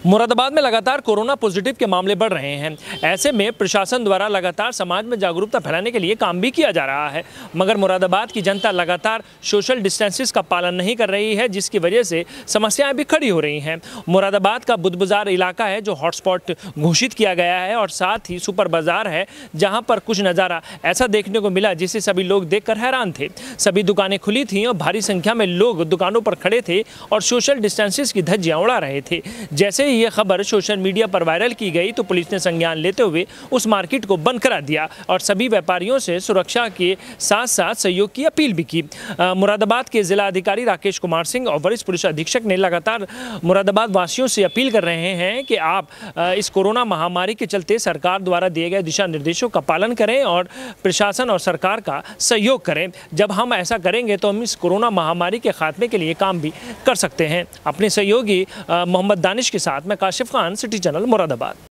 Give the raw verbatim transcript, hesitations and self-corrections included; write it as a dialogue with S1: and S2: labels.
S1: मुरादाबाद में लगातार corona positive के मामले बढ़ रहे हैं। ऐसे में प्रशासन द्वारा लगातार समाज में जागरूकता फैलाने के लिए काम भी किया जा रहा है, मगर मुरादाबाद की जनता लगातार सोशल डिस्टेंसेस का पालन नहीं कर रही है, जिसकी वजह से समस्याएं भी खड़ी हो रही हैं। मुरादाबाद का बुद्ध बाजार इलाका है जो हॉटस्पॉट घोषित किया गया है और साथ ही सुपर बाजार है जहां पर कुछ नज़ारा ऐसा देखने को मिला जिसे सभी लोग देखकर हैरान थे। सभी दुकानें खुली थीं और भारी संख्या में लोग दुकानों पर खड़े थे और सोशल डिस्टेंसेस की धज्जियां उड़ा रहे थे। जैसे ये खबर सोशल मीडिया पर वायरल की गई तो पुलिस ने संज्ञान लेते हुए उस मार्केट को बंद करा दिया और सभी व्यापारियों से सुरक्षा के साथ साथ सहयोग की अपील भी की। आ, मुरादाबाद के जिला अधिकारी राकेश कुमार सिंह और वरिष्ठ पुलिस अधीक्षक ने लगातार मुरादाबाद वासियों से अपील कर रहे हैं कि आप आ, इस कोरोना महामारी के चलते सरकार द्वारा दिए गए दिशा निर्देशों का पालन करें और प्रशासन और सरकार का सहयोग करें। जब हम ऐसा करेंगे तो हम इस कोरोना महामारी के खात्मे के लिए काम भी कर सकते हैं। अपने सहयोगी मोहम्मद दानिश के साथ मैं काशिफ खान, सिटी चैनल मुरादाबाद।